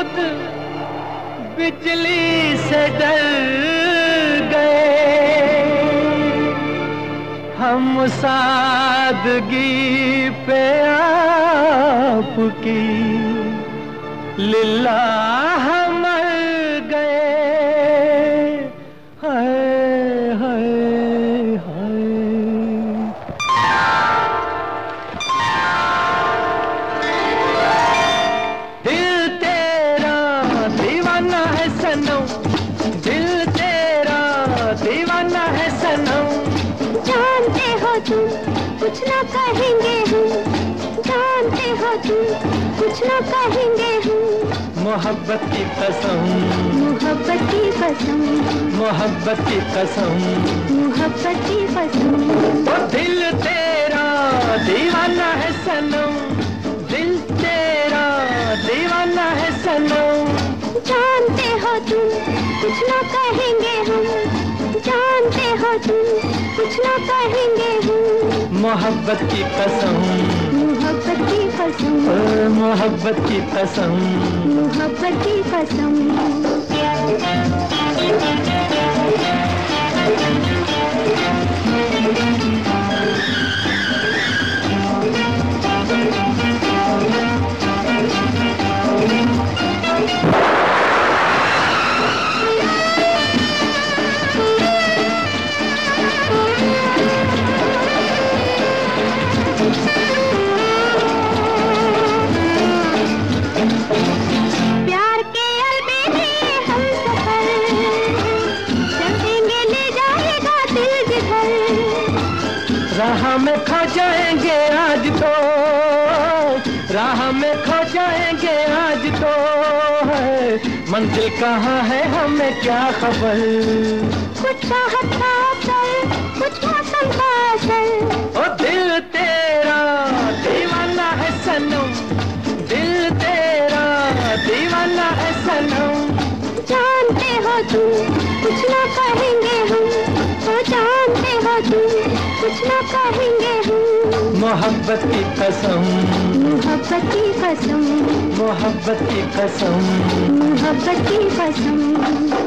खुद बिजली से डर गए, हम सादगी पे आपकी लिल्लाह मर गए। हाय हाय हाय। दिल तेरा दीवाना है सनम, दिल तेरा दीवाना है सनम। जानते हो तुम कुछ ना कहेंगे हम, जानते हो तुम कुछ ना कहेंगे हम। मोहब्बत की कसम, मोहब्बत की कसम, मोहब्बत की कसम, मोहब्बत की कसम। ओ दिल तेरा दीवाना है सनम, दिल तेरा दीवाना है सनम। जानते हो तुम कुछ ना कहेंगे हम, जानते हो तुम कुछ ना कहेंगे हम। मोहब्बत की कसम, मोहब्बत की कसम, ओ मोहब्बत की कसम, मोहब्बत की कसम। प्यार के अलबेले हम सफर चलेंगे, ले जाएगा दिल जिधर। राह में खो जाएंगे आज तो, राह में खो जाएंगे आज तो है। मंजिल कहाँ है हमें क्या खबर। कुछ चाहत का असर, कुछ मौसम का असर। ओ दिल तेरा दीवाना है सनम, दिल तेरा दीवाना है सनम। जानते हो तुम कुछ ना कहेंगे हम, तो जानते हो तुम कुछ ना कहेंगे हम। मोहब्बत की कसम, मोहब्बत की कसम, मोहब्बत की कसम, मोहब्बत की कसम।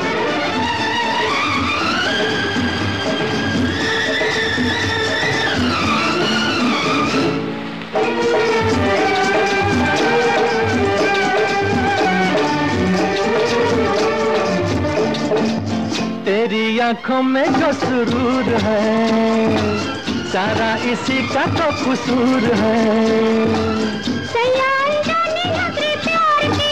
तेरी आंखों में जो सुरूर है, सारा इसी का तो कसूर है। सैयारी जाने नजरे प्यार की,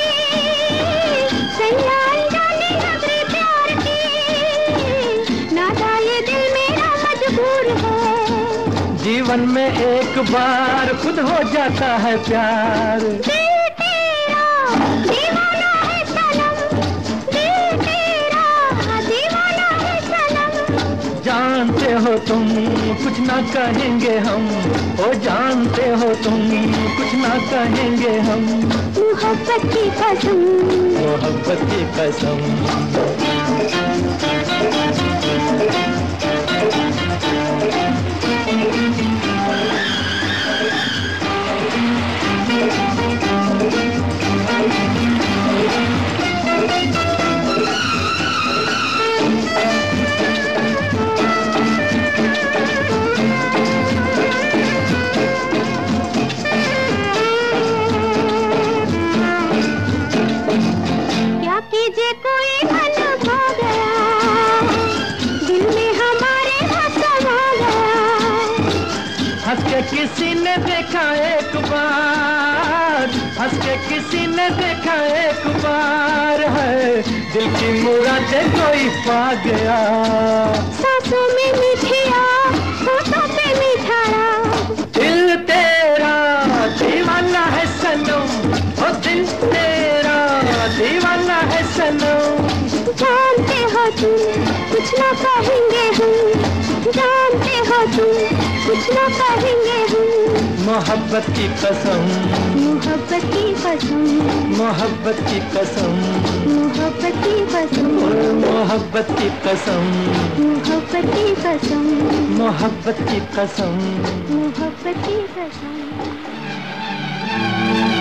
सैयारी जाने नजरे प्यार की। नादा ये दिल मेरा मजबूर है। जीवन में एक बार खुद हो जाता है प्यार। दिल तेरा दीवाना है सनम, दिल तेरा दीवाना है सनम। जानते हो तुम कुछ ना कहेंगे हम, ओ जानते हो तुम कुछ ना कहेंगे हम। मोहब्बत की कसम, मोहब्बत की कसम। क्या कीजिए कोई मन खो गया, दिल में हमारे समा गया। हंस के किसी ने देखा एक बार, हंस के किसी ने देखा एक बार है। दिल की मुरादें कोई पा गया। सांसों में मिठिया, होठों पे मिठाया। दिल तेरा दीवाना है सनम, ओ दिल तेरा दीवाना है सनम। जानते हो तुम कुछ ना कहेंगे हम, जानते हो तुम कुछ ना कहेंगे हम। मोहब्बत की कसम, मोहब्बत की कसम, मोहब्बत की कसम, मोहब्बत की कसम, मोहब्बत की कसम, मोहब्बत की कसम, मोहब्बत की कसम। मोहब्बत की कसम।